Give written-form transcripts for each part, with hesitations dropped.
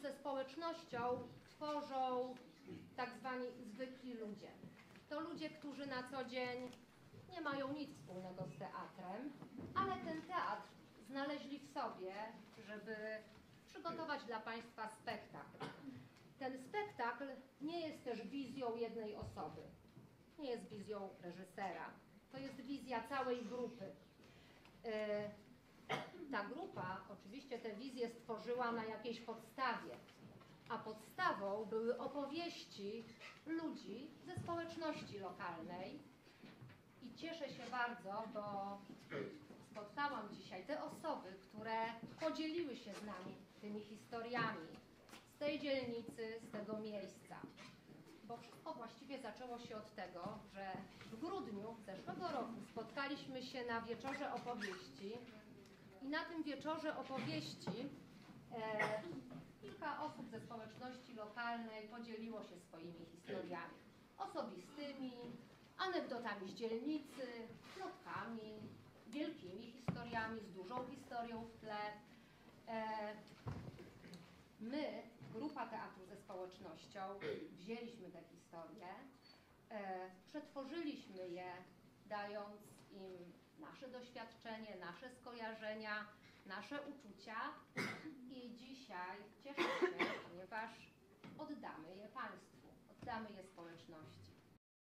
ze społecznością tworzą tak zwani zwykli ludzie. To ludzie, którzy na co dzień nie mają nic wspólnego z teatrem, ale ten teatr znaleźli w sobie, żeby przygotować dla Państwa spektakl. Ten spektakl nie jest też wizją jednej osoby, nie jest wizją reżysera, to jest wizja całej grupy. Ta grupa oczywiście tę wizję stworzyła na jakiejś podstawie, a podstawą były opowieści ludzi ze społeczności lokalnej. I cieszę się bardzo, bo spotkałam dzisiaj te osoby, które podzieliły się z nami tymi historiami z tej dzielnicy, z tego miejsca. Bo wszystko właściwie zaczęło się od tego, że w grudniu zeszłego roku spotkaliśmy się na wieczorze opowieści i na tym wieczorze opowieści kilka osób ze społeczności lokalnej podzieliło się swoimi historiami osobistymi, anegdotami z dzielnicy, plotkami, wielkimi historiami, z dużą historią w tle. My, grupa Teatru ze Społecznością, wzięliśmy te historie, przetworzyliśmy je, dając im nasze doświadczenie, nasze skojarzenia, nasze uczucia i dzisiaj cieszę się, ponieważ oddamy je Państwu, oddamy je społeczności.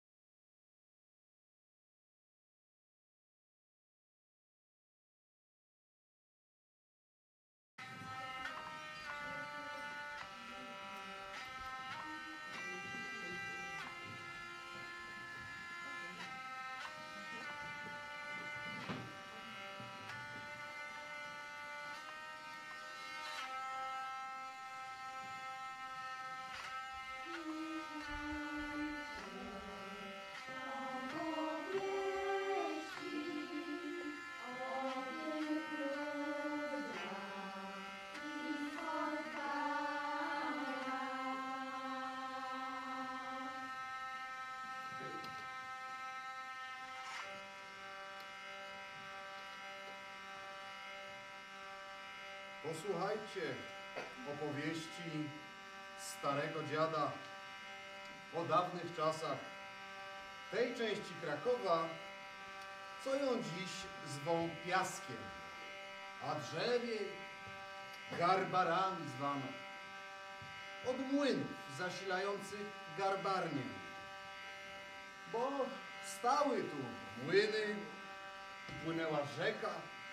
Posłuchajcie opowieści starego dziada o dawnych czasach tej części Krakowa, co ją dziś zwą Piaskiem, a drzewie Garbarami zwano, od młynów zasilających garbarnię, bo stały tu młyny i płynęła rzeka.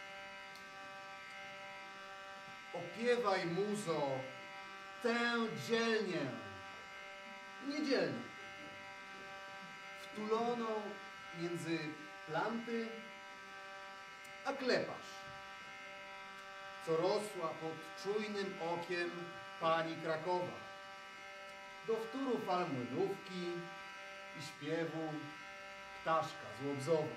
Opiewaj, muzo, tę dzielnię, niedzielnię, wtuloną między planty a kleparz, co rosła pod czujnym okiem pani Krakowa, do wtóru fal młynówki i śpiewu ptaszka z Łobzowa.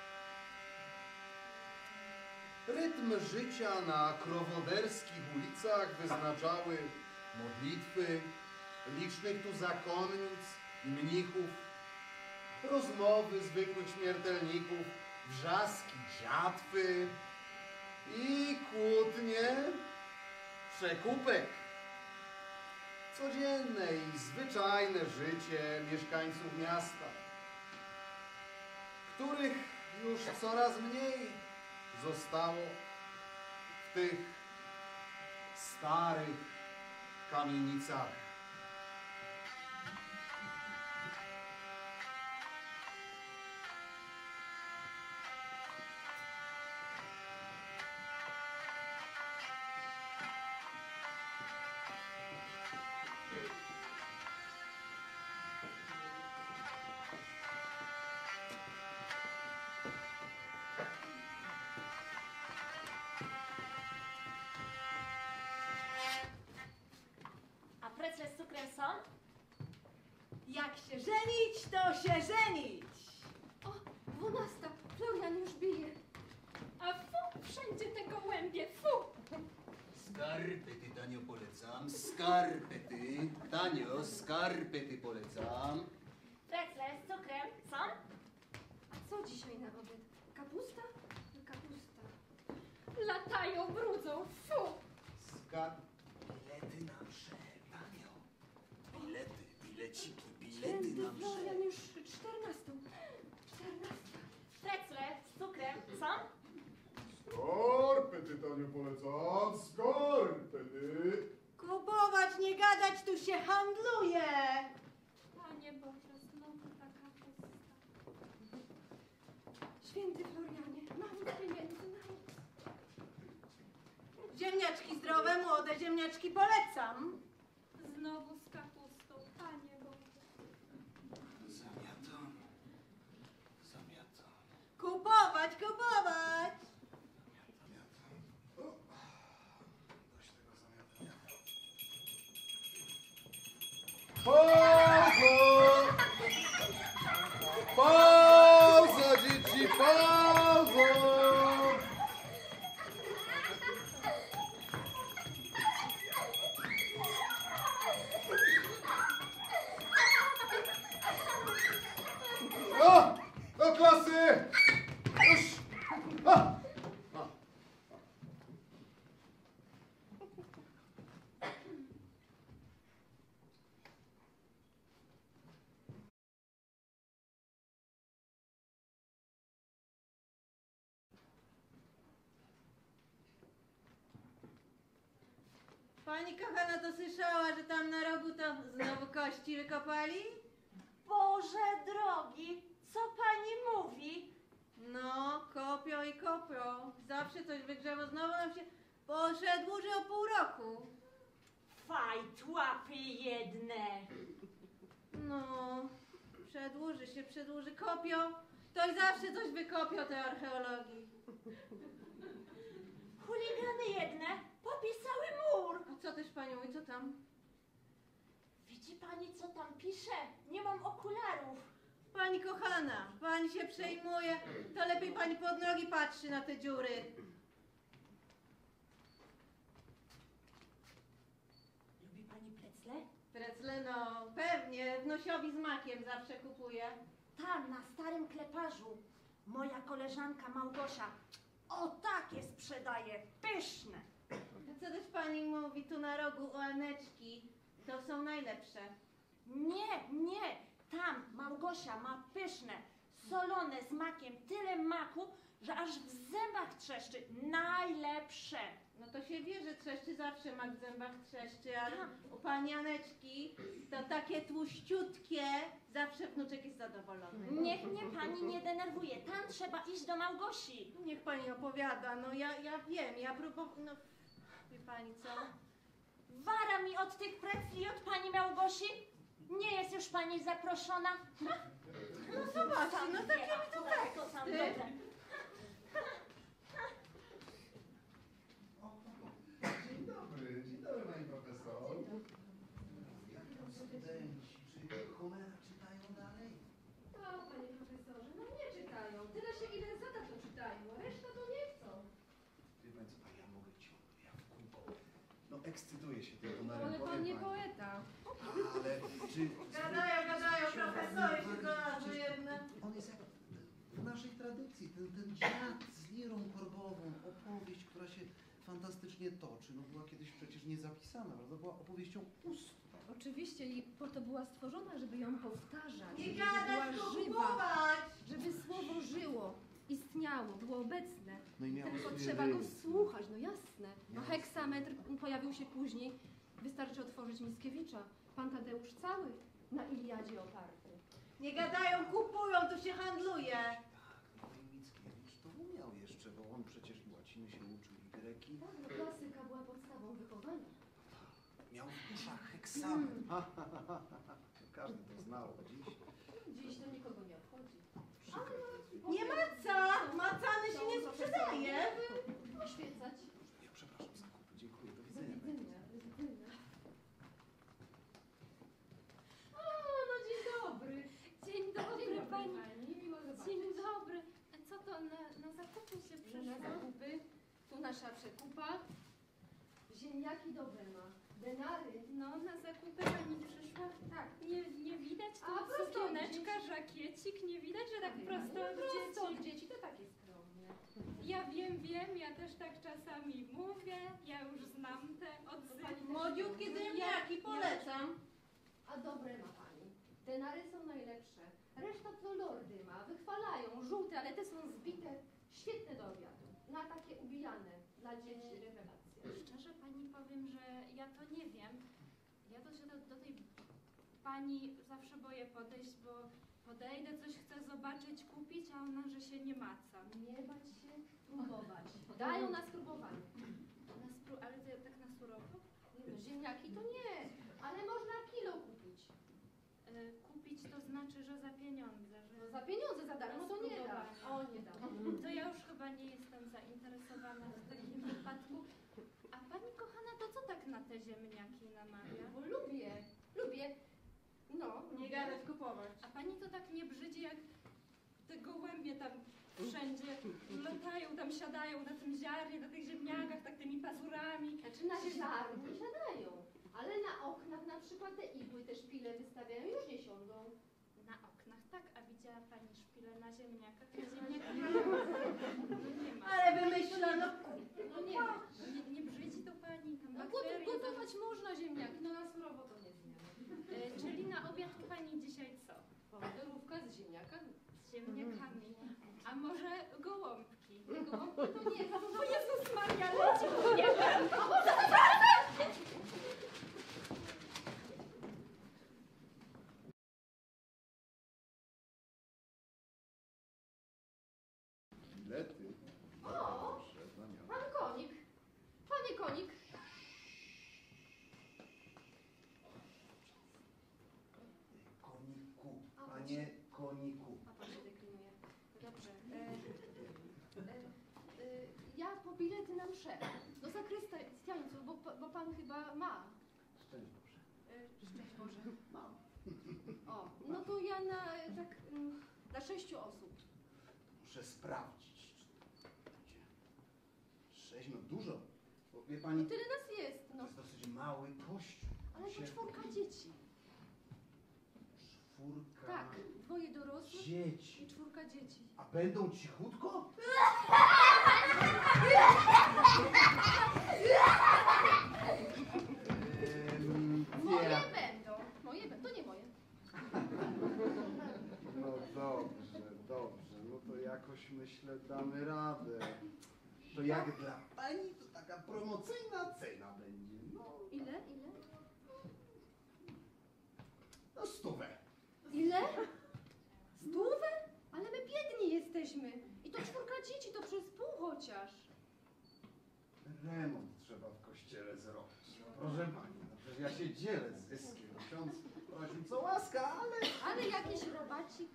Rytm życia na krowoderskich ulicach wyznaczały modlitwy licznych tu zakonnic i mnichów, rozmowy zwykłych śmiertelników, wrzaski dziatwy i kłótnie przekupek. Codzienne i zwyczajne życie mieszkańców miasta, których już coraz mniej zostało w tych starych kamienicach. Precle z cukrem są? Jak się żenić, to się żenić! O, 12. Florian już bije. A fu, wszędzie te gołębie, fu! Skarpety, Tanio, polecam. Skarpety. Tanio, skarpety polecam. Precle z cukrem są? A co dzisiaj na obiad? Kapusta? Kapusta. Latają, brudzą, fu! Skarpety na brzeg. bileciki, bilety na mszę. Florian już 14. Precle z cukrem, co? Skarpety, Taniu, polecam. Skarpety. Kupować, nie gadać, tu się handluje. Panie Boże, znowu ta kapusta. Święty Florianie, mam pieniędzy na nic. Ziemniaczki zdrowe, młode ziemniaczki polecam. Znowu z kapustą, Panie Boże. Zamiatam. Zamiatam. Kupować, kupować. Zamiatam. Dość tego zamiatania. Pauza! Pauza, dzieci, pauza! O! Do klasy! Już! A! Pani kochana to słyszała, że tam na rogu to znowu kości wykopali? Boże drogi, co pani mówi? No, kopią i kopią. Zawsze coś wygrzewa, znowu nam się przedłuży o pół roku. Fajt, łapy jedne. No, przedłuży, kopią. To i zawsze coś wykopią te archeologii. Chuligany jedne popisały mur. A co też pani mówi, co tam? Widzi pani, co tam pisze? Nie mam okularów. Pani kochana, pani się przejmuje, to lepiej pani pod nogi patrzy na te dziury. Lubi pani precle? Precle, no pewnie, wnosiowi z makiem zawsze kupuję. Tam, na starym kleparzu. Moja koleżanka Małgosia o takie sprzedaje, pyszne. A co też pani mówi, tu na rogu oaneczki, to są najlepsze. Nie, tam Małgosia ma pyszne, solone z makiem, tyle maku, że aż w zębach trzeszczy. Najlepsze. No to się wie, że trzeszczy, zawsze mak w zębach trzeszczy, ale u pani Aneczki to takie tłuściutkie, zawsze wnuczek jest zadowolony. Niech mnie pani nie denerwuje. Tam trzeba iść do Małgosi. Niech pani opowiada, no ja wiem, ja próbowałam, no wie pani co? Wara mi od tych precli od pani Małgosi. Nie jest już pani zaproszona. No zobaczcie, no takie mi to To sam teksty. dobre. Dzień dobry pani profesor. Jak tam studenci? Czy Homera czytają dalej? O, panie profesorze, no nie czytają. Tyle się ile zada to czytają, a reszta to nie chcą. Wie pani co, ja mogę ciągle, ja w kółko. No ekscytuję się tym Homerem, Ale powiem pan nie pani. poeta. Ale czy... Gadają, profesory się do nas jedne. On jest jak w naszej tradycji, ten dziad z lirą korbową, opowieść, która się fantastycznie toczy. No była kiedyś przecież niezapisana, prawda? Była opowieścią ustną. Oczywiście i po to była stworzona, żeby ją powtarzać, Nie żeby gadać, była tylko żywa, kupować. żeby słowo żyło, istniało, było obecne. No i miało Tylko swoje trzeba go rysy. słuchać, no jasne. No Jasne. heksametr pojawił się później. Wystarczy otworzyć Mickiewicza. Pan Tadeusz cały na Iliadzie oparty. Nie gadają, kupują, tu się handluje. Tak, no i Mickiewicz to umiał jeszcze, bo on przecież i łaciny się uczył, i greki. Tak, no klasyka była podstawą wychowania. Miał w uszach heksametr. Każdy to znał, a dziś... Dziś to nikogo nie obchodzi. Przykre to jest. Nie maca, macany się nie sprzedaje. Oświecać. Ja przepraszam za kupy, dziękuję, do Do widzenia. widzenia, do widzenia. O, no dzień dobry. Dzień dobry, pani. Miło zobaczyć. Dzień dobry. A co to, na zakupy się Że na przyszło? zakupy, tu nasza przekupa. Ziemniaki dobre ma. Denary. No, na zakupy pani przyszła. Tak. Nie widać A, tu prosto od sukieneczka, dzieci. żakiecik, nie widać, że tak prosto No, od prosto od dzieci. dzieci, to takie skromne. Ja wiem, ja też tak czasami mówię, ja już znam te odzywy. Młodziutkie ziemniaki, polecam. A dobre ma pani. Te nary są najlepsze. Reszta to lordy ma, wychwalają, żółte, ale te są zbite, świetne do obiadu. Na takie ubijane, dla dzieci rewelacja. Szczerze pani powiem, że ja to nie wiem. Ja to się do tej pani zawsze boję podejść, bo podejdę, coś chcę zobaczyć, kupić, a ona, że się nie maca. Nie bać się, próbować. Dają na spróbowanie. Ale to tak na surowo? Ziemniaki to nie, ale można kilo kupić. Kupić to znaczy, że za pieniądze, że... No za pieniądze, za darmo to nie da. O, nie da. To ja już chyba nie jestem zainteresowana w takim wypadku. A pani kochana, to co tak na te ziemniaki namawia? Bo lubię. No, Nie lubię. gadać, kupować. A pani to tak nie brzydzi, jak te gołębie tam wszędzie latają, tam siadają na tym ziarnie, na tych ziemniakach, tak tymi pazurami. Znaczy na ziarnie siadają, ale na oknach na przykład te igły, te szpile wystawiają, już nie siądą. Na oknach, tak, a widziała pani szpilę na ziemniakach? Na ziemniakach no nie ma. Ale wymyślono. No nie ma. Nie brzydzi to pani, tam No bakterie. gotować można ziemniaki, no na surowo to nie zmienia. Czyli na obiad pani dzisiaj co? Pomidorówka z ziemniakami. Z ziemniakami. A może gołąbki? Gołąbki to nie, O Jezus Maria, leci nie wiem. Bilety. O! Proszę, znamiona. Pan konik. Panie konik. Koniku, panie koniku. A pan się deklinuje. Dobrze. Ja po bilety na mszę. Do zakrystiańców, bo pan chyba ma. Szczęść Boże. Szczęść Boże. Mam. O, no to ja na tak dla 6 osób. Muszę sprawdzić, czy to będzie. 6, no dużo. Bo wie pani, No tyle nas jest, to no. jest dosyć mały kościół. Ale to Się- 4 dzieci. 4 Tak, 2 dorosłych dzieci. i 4 dzieci. A będą cichutko? Moje Nie. będą. Moje będą, to nie moje. No dobrze, dobrze. No to jakoś myślę damy radę. To jak dla pani, to taka promocyjna cena będzie. No, Ile? no 100. Ile? 100? Ale my biedni jesteśmy. I to 4 dzieci, to przez pół chociaż. Remont trzeba w kościele zrobić. No, proszę pani, no przecież ja się dzielę z zyskiem. Ksiądz prosił co łaska, ale... Ale jakiś robacik.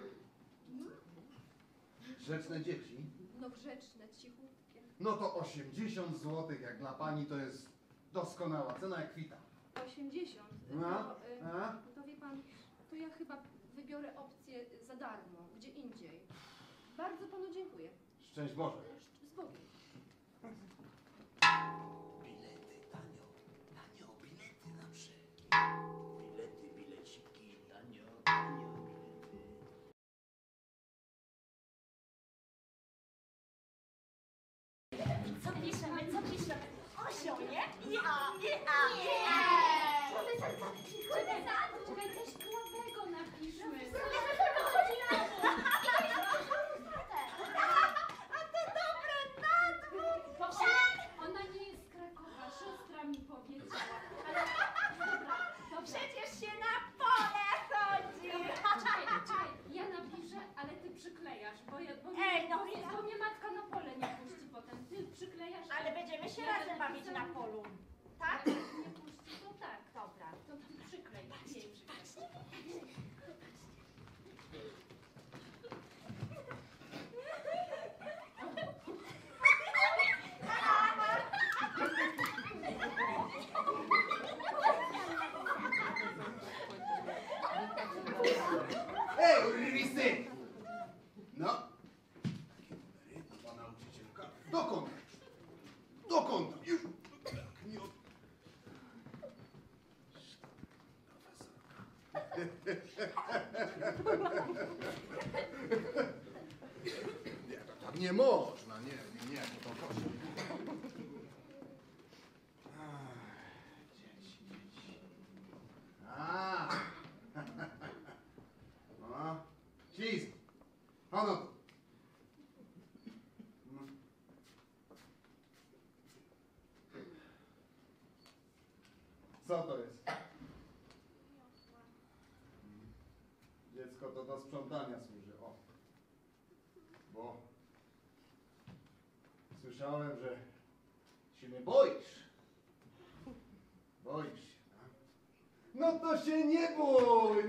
Grzeczne dzieci. No grzeczne, cichutkie. No to 80 zł, jak dla pani to jest doskonała cena jak kwita. 80. No, a? To wie pan, to ja chyba wybiorę opcję za darmo, gdzie indziej. Bardzo panu dziękuję. Szczęść Boże. Z Bogiem. Bilety, tanio, bilety na mszy. Bilety, bileciki, tanio, bilety. Co piszemy, co piszemy? Osioł, nie? Czekaj, coś klapego napiszmy. Ona nie jest z Krakowa, siostra mi powiedziała. Ale dobra, dobra. Przecież się na pole chodzi! Czekaj, ja napiszę, ale ty przyklejasz, Ej, no bo mnie matka na pole nie puści potem. Ty przyklejasz, Ale będziemy się Ja razem bawić napisałam- na polu. tak? Tak? Jak nie puści, to tak. Dobra. To ty przyklej, jej przyklej. Ej, urwisy! No. Takie numery, nowa nauczycielka. Dokąd? Dokąd? Już. Tak, nie od... Nie, to tak nie można, nie, to proszę. Dzieci. A. Skiz. Ano tu. No. Co to jest? Dziecko to do sprzątania służy, o. Bo słyszałem, że się mnie boisz. Boisz się, tak? No to się nie bój,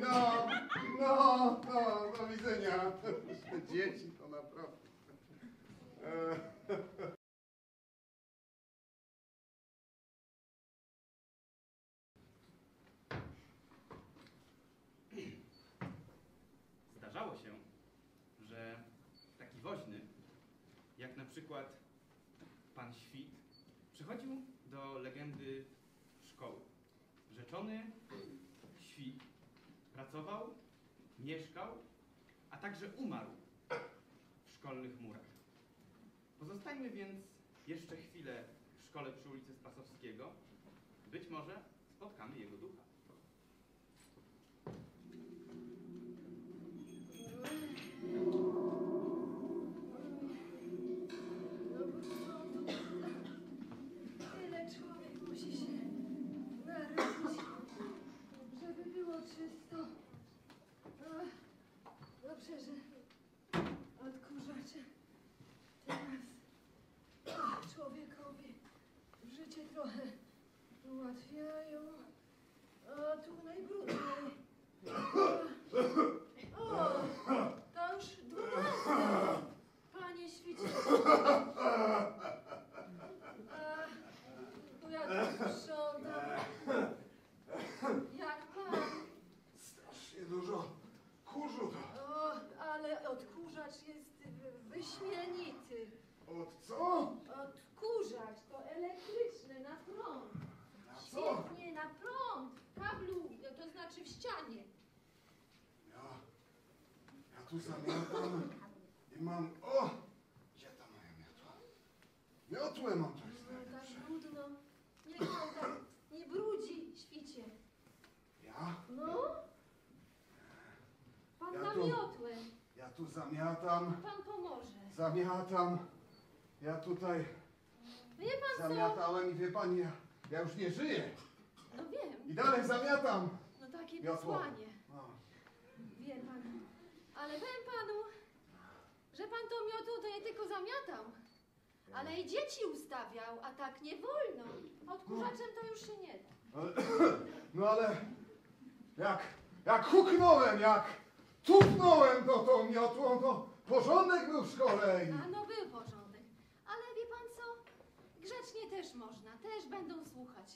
do widzenia. Te dzieci to naprawdę. Zdarzało się, że taki woźny, jak na przykład pan Świt, przychodził do legendy szkoły. Rzeczony Świt pracował, mieszkał, a także umarł w szkolnych murach. Pozostańmy więc jeszcze chwilę w szkole przy ulicy Spasowskiego. Być może spotkamy jego ducha. Tyle człowiek musi się narodzić, żeby było czysto. Dobrze, że odkurzacze teraz człowiekowi życie trochę ułatwiają. A tu najbrudniej. O, to już 12. Panie Świcie. Ja tu sprzątam. Jak pan? Strasznie dużo kurzu to. O, ale odkurzacz jest wyśmienity. Od co? Odkurzacz to elektryczny, na prąd. Na co? Świetnie, na prąd. W kablu, to znaczy w ścianie. Ja tu zamiatam i mam... O! Gdzie ta moja miotła? Miotłę mam coś No, tak znaleźć. brudno. Niech pan tak nie brudzi, Świcie. Ja? No? Pan Ja na tu- miotłę. Ja tu zamiatam, Pan pomoże. zamiatam. Ja tutaj Wie pan co? zamiatałem i wie pani, ja już nie żyję. No wiem. I dalej zamiatam. No takie Miotło. posłanie. No. Wie pan. Ale powiem panu, że pan tą miotłą to nie tylko zamiatał, ale i dzieci ustawiał, a tak nie wolno. Odkurzaczem to już się nie da. No ale jak huknąłem, jak tupnąłem tą miotłą, to porządek był w szkole. A no był porządek. Ale wie pan co? Grzecznie też można, też będą słuchać.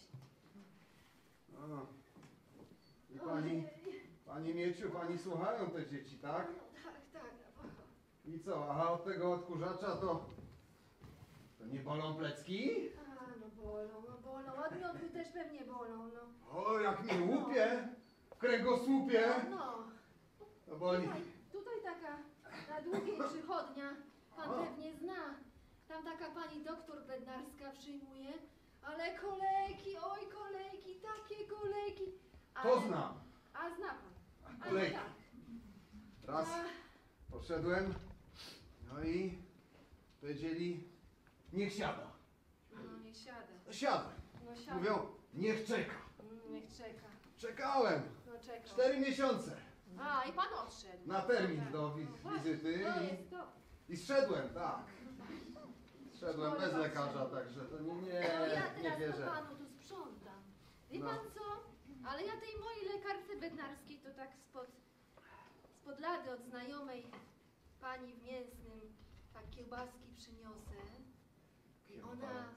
No. I pani Mieciu, pani słuchają te dzieci, tak? Tak, tak. I co, aha, od tego odkurzacza to nie bolą plecki? A no bolą. Od miotły też pewnie bolą, no. O, jak mnie łupie w kręgosłupie, No. to boli. Tutaj taka na długiej przychodnia, pan O. pewnie zna. Tam taka pani doktor bednarska przyjmuje, ale kolejki, oj kolejki, takie kolejki. To znam. A zna pan. A Kolejki. no tak. Raz poszedłem, no i powiedzieli, niech siada. No niech siada. Siadłem. No siada. Mówią, niech czeka. Niech czeka. Czekałem. No czekał. 4 miesiące A i pan odszedł. na termin Tak. do No właśnie, wizyty to jest to. i zszedłem, tak. Zszedłem Szkoły bez pan lekarza, wszedł. także to No nie ja teraz wierzę. to panu tu sprzątam. Wie No. pan co? Ale ja tej mojej lekarce bednarskiej to tak spod lady od znajomej pani w Mięsnym tak kiełbaski przyniosę. I ona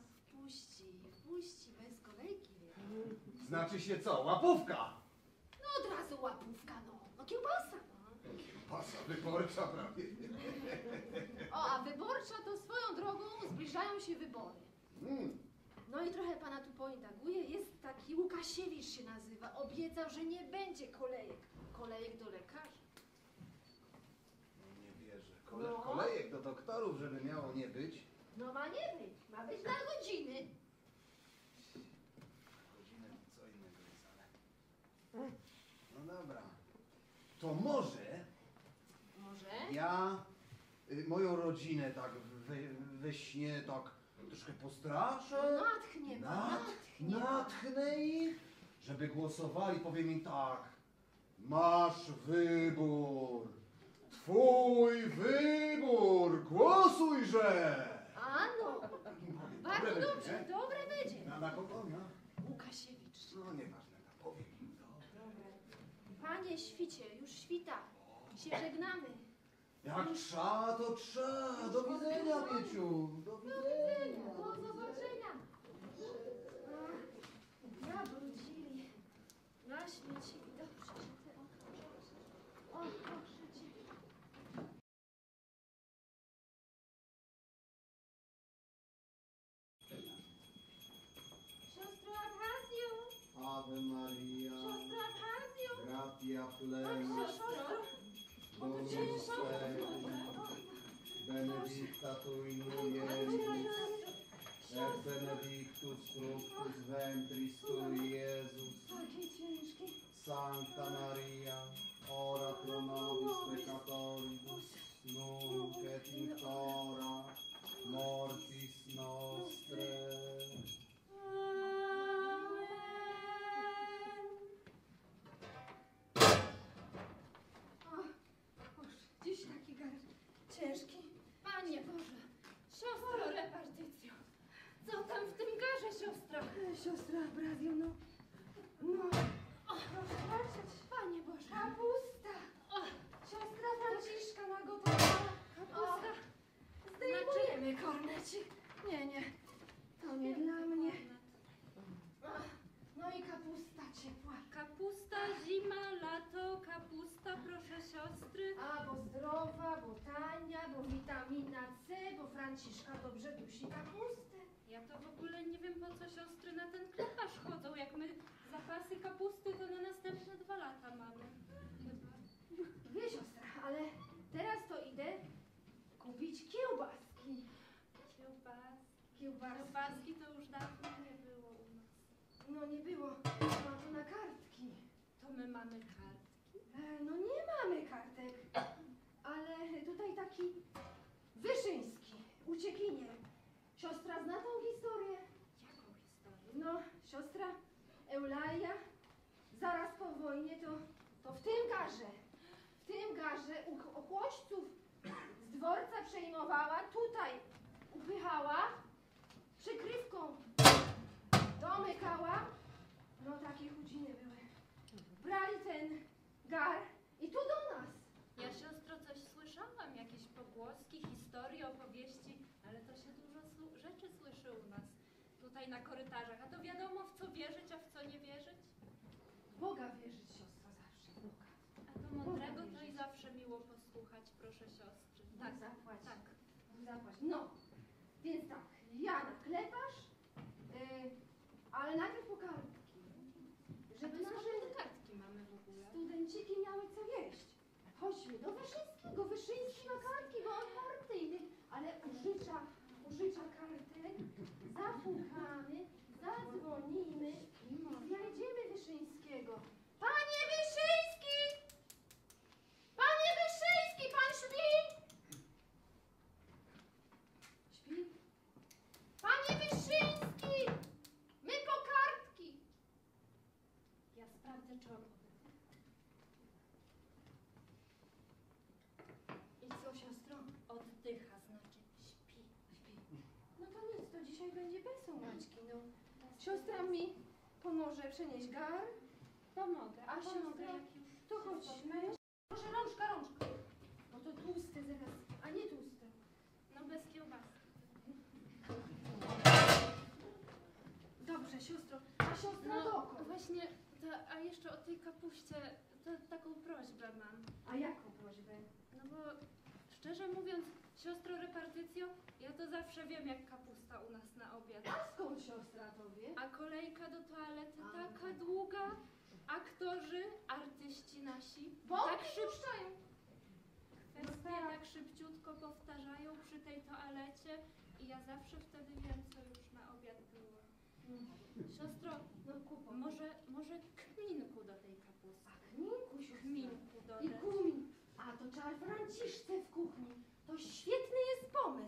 wpuści bez kolejki, wie pan. Znaczy się co, łapówka? No od razu łapówka, no. No kiełbasa, no. Pasa wyborcza prawie. O, a wyborcza to swoją drogą zbliżają się wybory. No i trochę pana tu poindaguję. Jest taki Łukasiewicz się nazywa. Obiecał, że nie będzie kolejek. Kolejek do lekarza. Nie wierzę. No. Kolejek do doktorów, żeby miało nie być. No ma nie być. Ma być na godziny. Godzinę to co innego jest, ale... No dobra. To może Ja moją rodzinę tak we śnie tak troszkę postraszę. Natchnie pan, Natchnę ich, żeby głosowali. Powiem im tak. Masz wybór. Twój wybór. Głosujże. Ano, bardzo dobrze, dobre będzie. Na kogo? Łukasiewicz. No nieważne, powiem im to. Panie świcie, już świta. Się żegnamy. Jak trza, to trza. Do widzenia, Mieciu. Do widzenia. Do zobaczenia. Zawrócili. Na śmieci. Dobrze, że ty otworzyłeś. O, proszę cię. Siostro Abchazjo! Ave Maria. Siostro Abchazjo! Gratia plena. Siostro! Dominus tecum. Benedicta tu in mulieribus. Et benedictus fructus ventris tui, Iesus. Takie ciężkie. Sancta Maria, ora pro nobis peccatoribus, nunc et in hora mortis nostrae. Dziś taki gar ciężki. Panie Boże, siostro repartycjo, co tam w tym garze, siostro? Siostra Abrazio, no. Proszę patrzeć. Panie Boże. Kapusta. Siostra Franciszka nagotowała. Kapusta. Zdejmujemy kornecik. Nie, to nie dla mnie. No i kapusta ciepła. Kapusta, zima, lato, kapusta, proszę siostry. A, bo zdrowa, bo tania, bo witamina C, bo Franciszka dobrze dusi kapustę. Ja to w ogóle nie wiem, po co siostry na ten kleparz chodzą. Jak my zapasy kapusty to na następne 2 lata mamy. Chyba. Wie siostra, ale teraz to idę kupić kiełbaski. Kiełbaski to już dawno nie było u nas. No nie było, ma to na kartki. To my mamy kartki. No nie mamy kartek, ale tutaj taki Wyszyński, uciekinier. Siostra zna tą historię? Jaką historię? No, siostra Eulalia zaraz po wojnie to w tym garze u chłośców z dworca przejmowała, tutaj upychała, przykrywką domykała. No takie chudziny były. Brali ten gar i tu do nas. Ja siostro coś słyszałam, jakieś pogłoski, historie, opowieści, ale to się dużo rzeczy słyszy u nas. Tutaj na korytarzach. A to wiadomo, w co wierzyć, a w co nie wierzyć. W Boga wierzyć, siostro, zawsze w Boga. A to mądrego to i zawsze miło posłuchać, proszę siostry. Tak, zapłać. Tak. Zapłać. No, więc tak, ja na kleparz, ale najpierw po kartki. Żeby To nasze skąd te kartki mamy w ogóle? studenciki miały co jeść. Chodźmy do Wyszyńskiego. Wyszyński ma kartki, bo on partyjny, ale użycza kartę, zapukamy, zadzwonimy i znajdziemy Wyszyńskiego. Panie Wyszyński! Panie Wyszyński, pan śpi? Śpi? Panie Wyszyński! My po kartki! Ja sprawdzę, czy on I co, siostro? oddycha, znaczy śpi. No to nic, to dzisiaj będzie bez umaczki, no. Siostra mi pomoże przenieść gar, Pomogę. a pomogę, siostra, jak już to chodźmy. Proszę, rączka. Bo to tłuste zaraz, a nie tłuste. No bez kiełbasy. Dobrze, siostro, a siostra dokąd? właśnie, a jeszcze o tej kapuście, to taką prośbę mam. A jaką prośbę? No bo szczerze mówiąc, siostro repartycjo, ja to zawsze wiem, jak kapusta u nas na obiad. A skąd siostra to wie? A kolejka do toalety A. taka długa, aktorzy, artyści nasi, Bąki tak puszczają. kwestie tak szybciutko powtarzają przy tej toalecie i ja zawsze wtedy wiem, co już na obiad było. Siostro, No kupo. może kminku do tej kapusty. A kminku, siostra. Kminku I dodać. kumin. A to trzeba Franciszce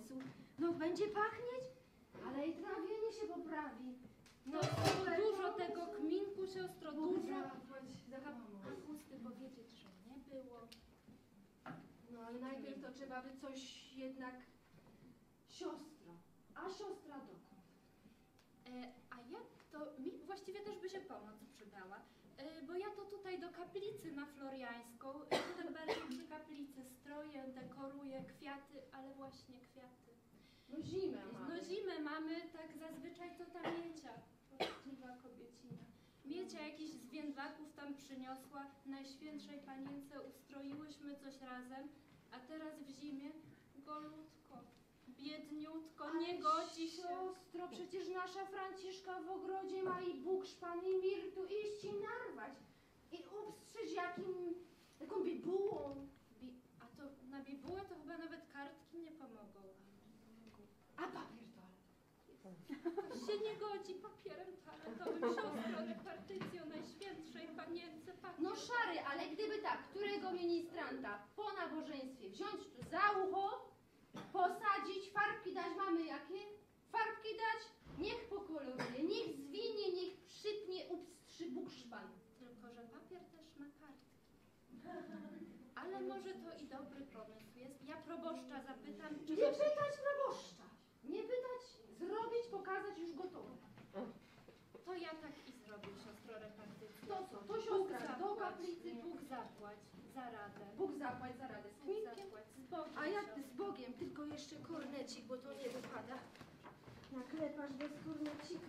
końcu. No będzie pachnieć, ale i trawienie się poprawi. No dużo tego kminku, siostro, dużo. Kapusty powiedzieć, że nie było. No ale najpierw to trzeba by coś jednak... Siostro, a siostra dokąd? A ja to, mi właściwie też by się pomoc przydała, bo ja to tutaj do kaplicy na Floriańską, potem bardziej przy kaplicy stroję, dekoruję kwiaty, ale właśnie kwiaty. No zimę mamy. No zimę mamy, tak zazwyczaj to ta Miecia, poczciwa kobiecina. Miecia jakichś zwiędlaków tam przyniosła, Najświętszej Panience ustroiłyśmy coś razem, a teraz w zimie golutko, biedniutko, nie godzi się. Siostro, przecież nasza Franciszka w ogrodzie ma i bukszpan, i mirtu, iść i narwać. I upstrzyć jaką bibułą. A to na bibułę to chyba nawet kartki nie pomogą. A papier toaletowy. To się nie godzi papierem toaletowym, siostro, repartycją Najświętszej Panience, papier. No szary, ale gdyby tak, którego ministranta po nabożeństwie wziąć tu za ucho, posadzić, farbki dać, mamy jakie? Farbki dać, niech pokoloruje, niech zwinie, niech przypnie, upstrzy bukszpan. Tylko że papier też ma kartki. Ale może to i dobry pomysł jest. Ja proboszcza zapytam, czy... Nie pytać proboszcza, nie pytać, zrobić, pokazać, już gotowe. To ja tak i zrobię, siostro repartycję. To co, to siostra do zapłać, kaplicy, Bóg zapłać za radę. Bóg zapłać za radę z Bóg kminkiem. zapłać z Bogiem, A ja siostro. z Bogiem, tylko jeszcze kornecik, bo to nie wypada. Naklepasz bez kornecika.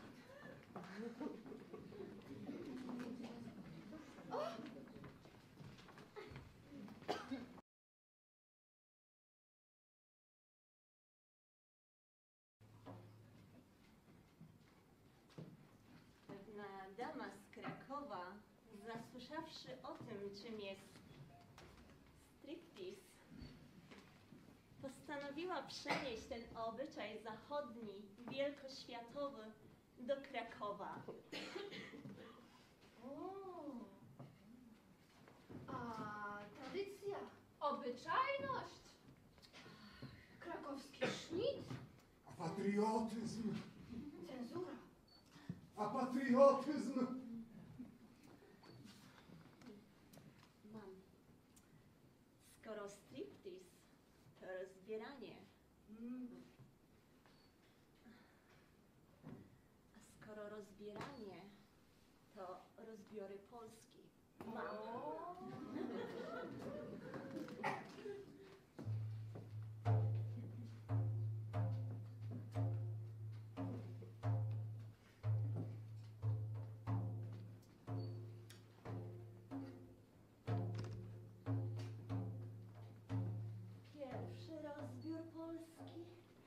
Pewna dama z Krakowa, zasłyszawszy o tym, czym jest striptease, postanowiła przenieść ten obyczaj zachodni, wielkoświatowy do Krakowa. O, a tradycja, Obyczajność. krakowski sznit, A patriotyzm, cenzura. a patriotyzm. Mam. Skoro striptease to rozbieranie, a skoro rozbieranie to rozbiory Polski. Mam. Pierwszy rozbiór Polski.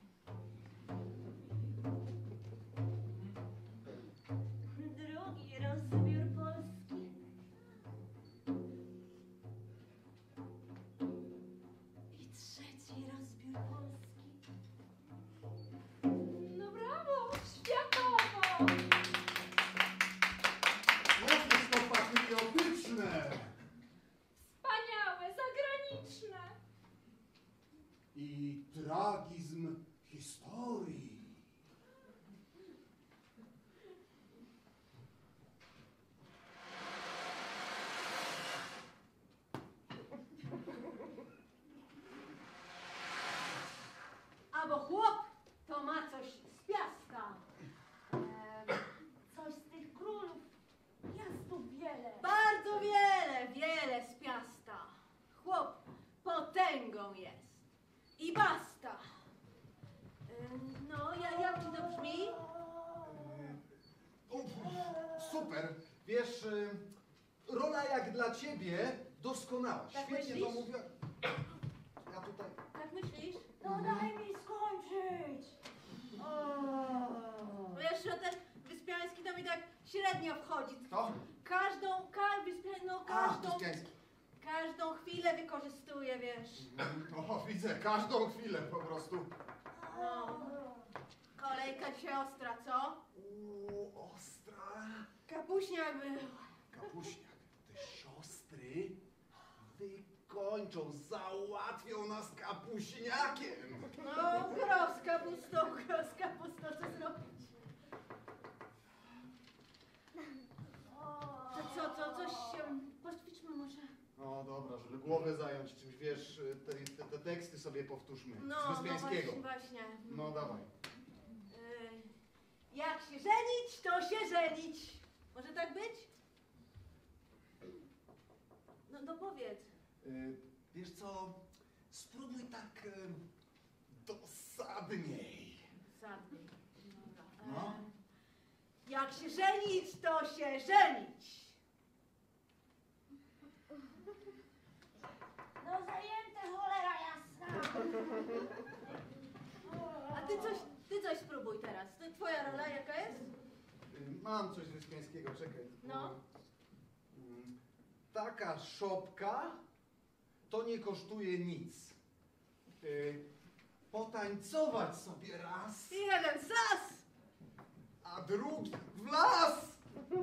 Drugi rozbiór Polski. I trzeci rozbiór Polski. No brawo, światowo! Jakież to patriotyczne Wspaniałe, zagraniczne. i tragizm historii. A bo chłop to ma coś z piasta. Coś z tych królów. Piastów wiele. Bardzo wiele, wiele z piasta. Chłop potęgą jest. I basta. No, jak ci to brzmi? Super. Wiesz, rola jak dla ciebie doskonała. Tak Świetnie myślisz? to mówię. Ja tutaj... Tak myślisz? No daj mi skończyć. Bo jeszcze ten Wyspiański to mi tak średnio wchodzi. To? Wyspiański. Każdą chwilę wykorzystuje, wiesz. O, widzę, każdą chwilę po prostu. No. Kolejka dzisiaj ostra, co? Ostra. Kapuśniak był. Kapuśniak, te siostry skończą, załatwią nas kapuśniakiem. No, gros z kapustą, co zrobić? To coś się... Poćwiczmy może. No dobra, żeby głowę zająć czymś, wiesz, te teksty sobie powtórzmy. No, Z Wyspiańskiego. właśnie. No dawaj. Jak się żenić, to się żenić. Może tak być? No powiedz. Wiesz co, spróbuj tak dosadniej. Sadny. No. Jak się żenić, to się żenić. No zajęte, cholera jasna. A ty coś spróbuj teraz. To twoja rola jaka jest? Mam coś z Wyspiańskiego, czekaj. No. Taka szopka to nie kosztuje nic. Potańcować sobie raz, I jeden sas! a drugi w las!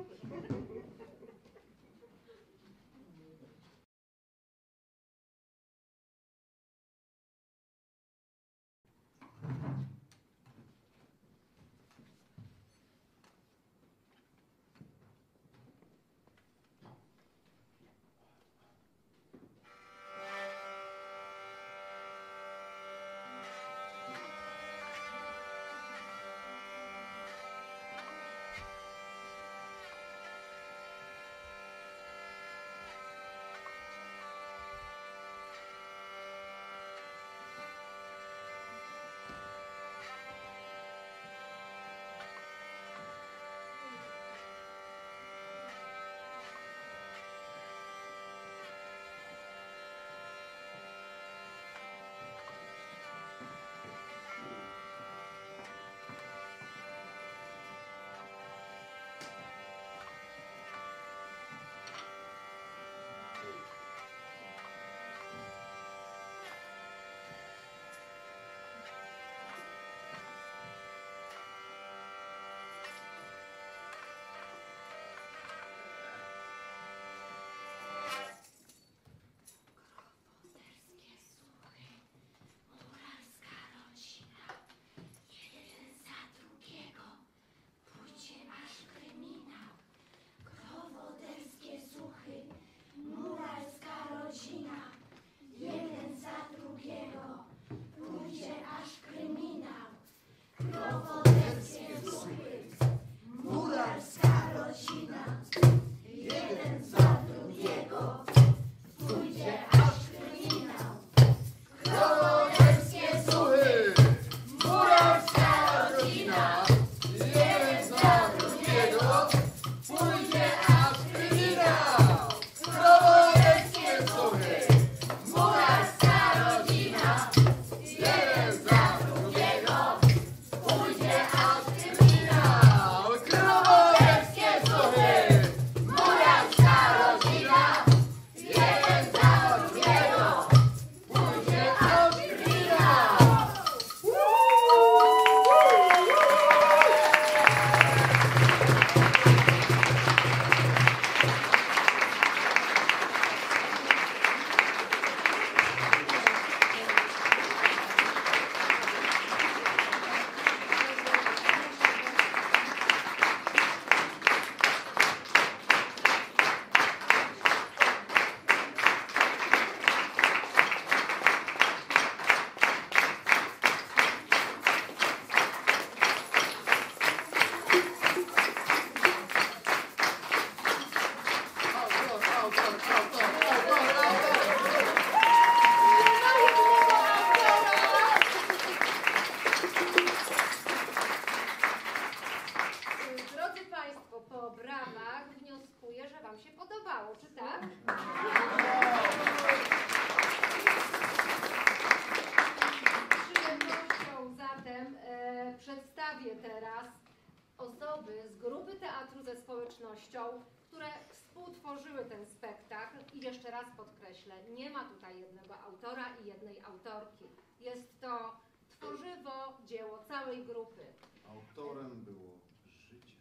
które współtworzyły ten spektakl i jeszcze raz podkreślę, nie ma tutaj jednego autora i jednej autorki. Jest to tworzywo, dzieło całej grupy. Autorem było życie.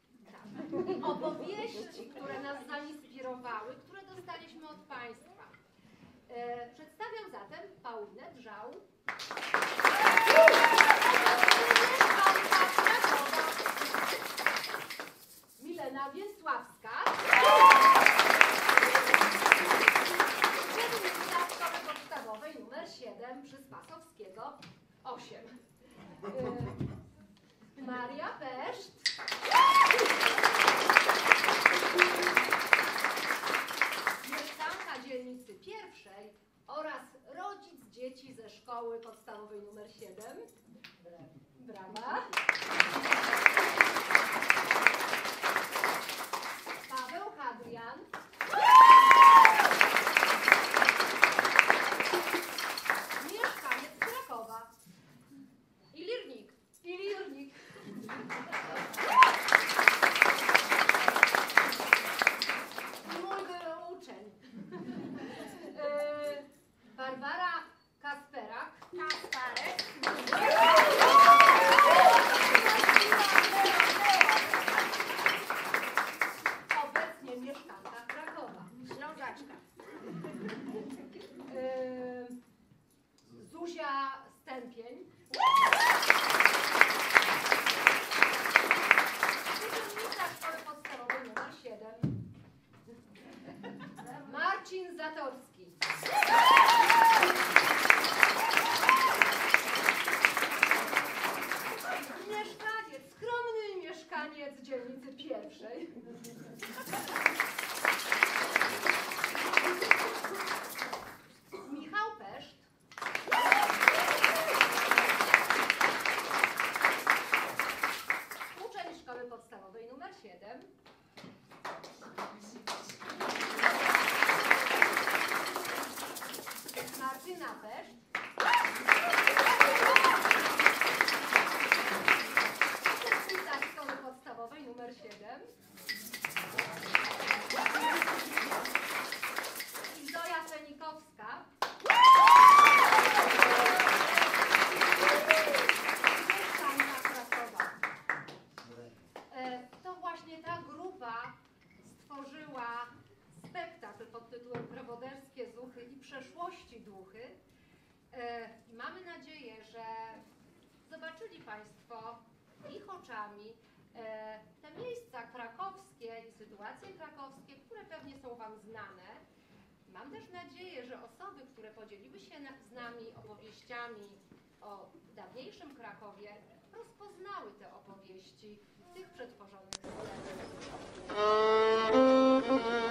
Tak. I opowieści, które nas zainspirowały, które dostaliśmy od Państwa. Przedstawiam zatem Paulinę Drzał. Milena Wiesławska. Uczennica Szkoły Podstawowej nr 7 przy Spasowskiego 8. Maria Peszt. Mieszkanka dzielnicy pierwszej oraz rodzic dzieci ze Szkoły Podstawowej nr 7. Brawa. Paweł Hadrian. Mieszkaniec Krakowa. Ilirnik. Mój był uczeń. Barbara Kasperak. Kasparek. Obecnie mieszkanka Krakowa. Ślązaczka. Zuzia Stępień. Uczennica Szkoły Podstawowej nr 7. Marcin Zatorski. Mieszkaniec, skromny mieszkaniec dzielnicy pierwszej. Michał Peszt. Uczeń Szkoły Podstawowej nr 7. Martyna Peszt. Uczennica Szkoły Podstawowej nr 7. I Zoja Fenikowska. Mieszkanka Krakowa. To właśnie ta grupa stworzyła spektakl pod tytułem Prowoderskie Zuchy i Przeszłości Duchy. I mamy nadzieję, że zobaczyli Państwo ich oczami te miejsca krakowskie i sytuacje krakowskie, które pewnie są Wam znane. Mam też nadzieję, że osoby, które podzieliły się z nami opowieściami o dawniejszym Krakowie, rozpoznały te opowieści w tych przetworzonych scenach.